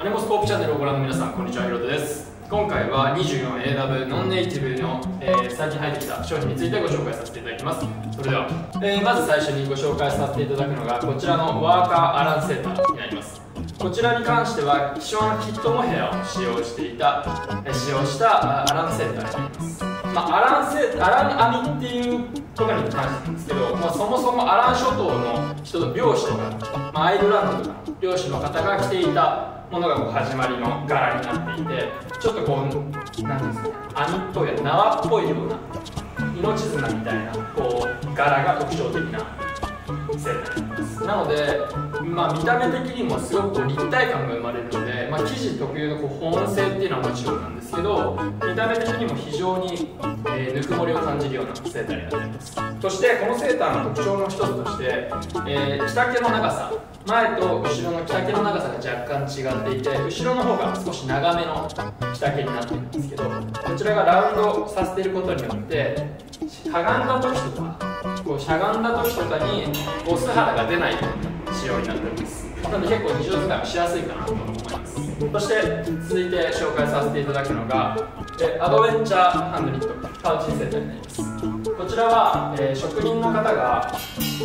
アネモスコープチャンネルをご覧の皆さん、こんにちは、ヒロトです。今回は 24AW ノンネイティブの、最近入ってきた商品についてご紹介させていただきます。それでは、まず最初にご紹介させていただくのがこちらのワーカーアランセーターになります。こちらに関しては希少なキットモヘアを使用したアランセーターになります。アラン編みっていうところに関してなんですけど、そもそもアラン諸島の漁師とか、アイルランドとかの漁師の方が着ていたものが始まりの柄になっていて、ちょっとこう、なんていうんですかね、網っぽい、縄っぽいような、命綱みたいなこう柄が特徴的なセーターになります。なので、見た目的にもすごく立体感が生まれるので、生地特有の保温性っていうのはもちろんなんですけど、見た目的にも非常に、ぬくもりを感じるようなセーターになっています。そしてこのセーターの特徴の一つとして、着丈の長さ、前と後ろの着丈の長さが若干違っていて、後ろの方が少し長めの着丈になっているんですけど、こちらがラウンドさせていることによってしゃがんだ時とかに素肌が出ないような仕様になっております。なので結構日常使いもしやすいかなと思います。そして続いて紹介させていただくのがアドベンチャーハンドニットパウチセットになります。こちらは、職人の方が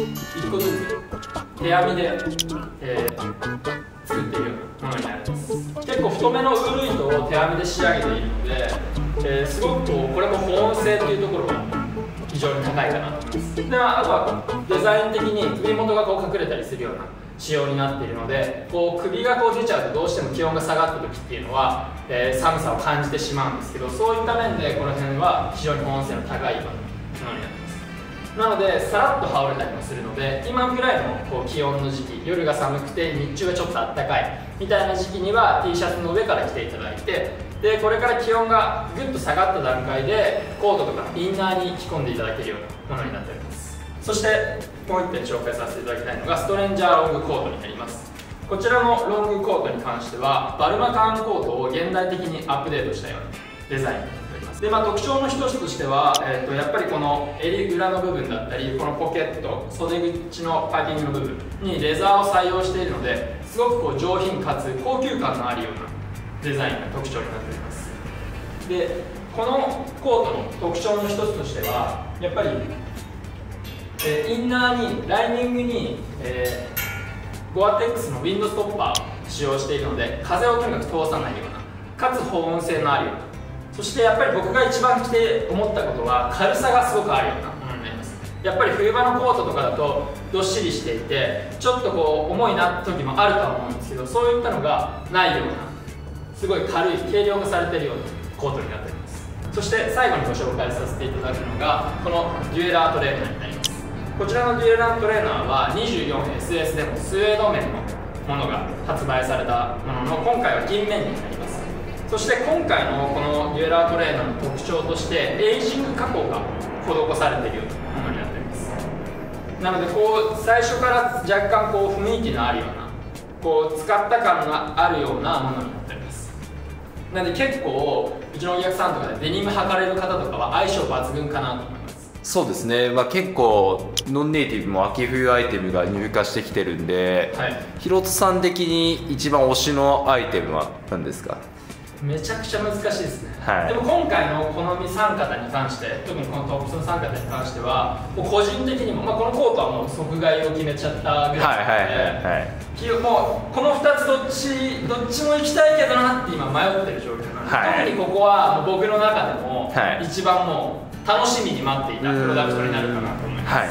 1個ずつ手編みで、作っているようなものになります。結構太めのウール糸を手編みで仕上げているので、すごくこれも保温性というところが非常に高いかなと思います。で、あとはデザイン的に首元が隠れたりするような仕様になっているので、首が出ちゃうとどうしても気温が下がった時っていうのは、寒さを感じてしまうんですけど、そういった面でこの辺は非常に保温性の高いものになっています。なのでさらっと羽織れたりもするので、今ぐらいの気温の時期、夜が寒くて日中がちょっと暖かいみたいな時期には T シャツの上から着ていただいて、でこれから気温がぐっと下がった段階でコートとかインナーに着込んでいただけるようなものになっております。そしてもう1点紹介させていただきたいのがストレンジャーロングコートになります。こちらのロングコートに関してはバルマカーンコートを現代的にアップデートしたようなデザインになっております。で、特徴の一つとしては、やっぱりこの襟裏の部分だったり、このポケット、袖口のパイピングの部分にレザーを採用しているので、すごく上品かつ高級感のあるようなデザインが特徴になっております。で、このコートの特徴の一つとしてはやっぱり、インナーにライニングに、ゴアテックスのウィンドストッパーを使用しているので、風をとにかく通さないような、かつ保温性のあるような、そしてやっぱり僕が一番着て思ったことは軽さがすごくあるようなものになります。やっぱり冬場のコートとかだとどっしりしていてちょっと重いな時もあるとは思うんですけど、そういったのがないような、すごい軽い軽量化されているようなコートになっております。そして最後にご紹介させていただくのがこのデュエラートレーナーになります。こちらのデュエラートレーナーは 24SS でもスウェード面のものが発売されたものの、今回は銀面になります。そして今回のこのデュエラートレーナーの特徴としてエイジング加工が施されているようなものになっております。なので最初から若干雰囲気のあるような使った感があるようなものになっております。なので結構うちのお客さんとかでデニム履かれる方とかは相性抜群かなと思います。 そうですね、結構ノンネイティブも秋冬アイテムが入荷してきてるんで、ヒロトさん的に一番推しのアイテムは何ですか？ めちゃくちゃ難しいですね。でも今回のこの3型に関して、特にこのトップスの3型に関してはもう個人的にも、このコートはもう即買いを決めちゃったぐらいなので、もうこの2つどっちも行きたいけどなって今迷ってる状況なので、特にここはもう僕の中でも一番もう楽しみに待っていたプロダクトになるかなと思います。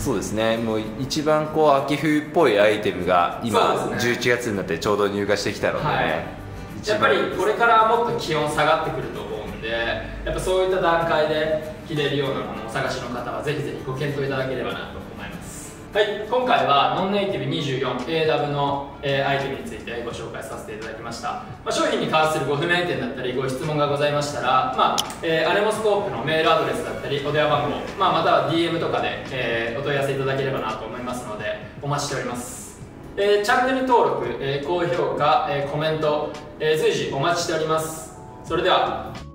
そうですね、もう一番秋冬っぽいアイテムが今11月になってちょうど入荷してきたので、 やっぱりこれからもっと気温下がってくると思うんで、やっぱそういった段階で着れるようなものをお探しの方はぜひぜひご検討いただければなと思います。はい、今回はノンネイティブ 24AW の、アイテムについてご紹介させていただきました。商品に関するご不明点だったりご質問がございましたら、アネモスコープのメールアドレスだったりお電話番号、または DM とかで、お問い合わせいただければなと思いますのでお待ちしております。チャンネル登録、高評価、コメント、随時お待ちしております。それでは。